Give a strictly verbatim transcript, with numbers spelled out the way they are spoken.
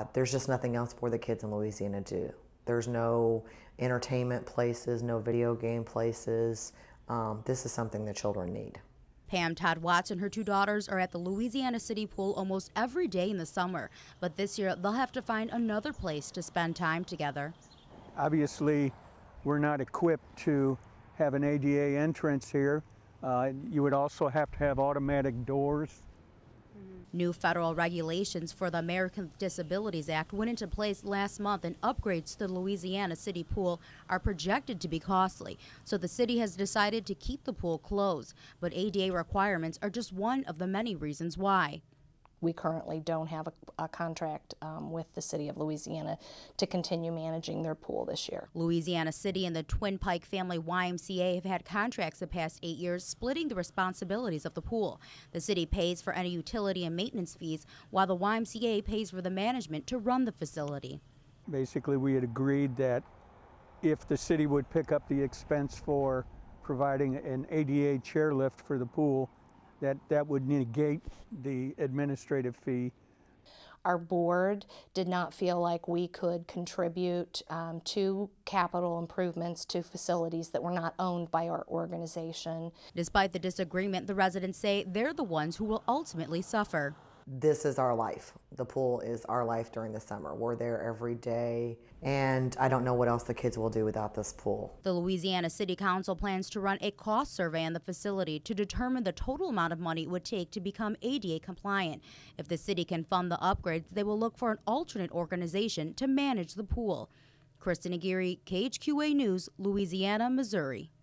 There's just nothing else for the kids in Louisiana to do. There's no entertainment places, no video game places. Um, this is something the children need. Pam Todd-Watts and her two daughters are at the Louisiana City pool almost every day in the summer, but this year they'll have to find another place to spend time together. Obviously, we're not equipped to have an A D A entrance here. Uh, you would also have to have automatic doors. New federal regulations for the Americans with Disabilities Act went into place last month, and upgrades to the Louisiana City pool are projected to be costly. So the city has decided to keep the pool closed, but A D A requirements are just one of the many reasons why. We currently don't have a, a contract um, with the City of Louisiana to continue managing their pool this year. Louisiana City and the Twin Pike Family Y M C A have had contracts the past eight years splitting the responsibilities of the pool. The city pays for any utility and maintenance fees, while the Y M C A pays for the management to run the facility. Basically, we had agreed that if the city would pick up the expense for providing an A D A chairlift for the pool, that that would negate the administrative fee. Our board did not feel like we could contribute um, to capital improvements to facilities that were not owned by our organization. Despite the disagreement, the residents say they're the ones who will ultimately suffer. This is our life. The pool is our life during the summer. We're there every day, and I don't know what else the kids will do without this pool. The Louisiana City Council plans to run a cost survey on the facility to determine the total amount of money it would take to become A D A compliant. If the city can fund the upgrades, they will look for an alternate organization to manage the pool. Kristen Aguirre, K H Q A News, Louisiana, Missouri.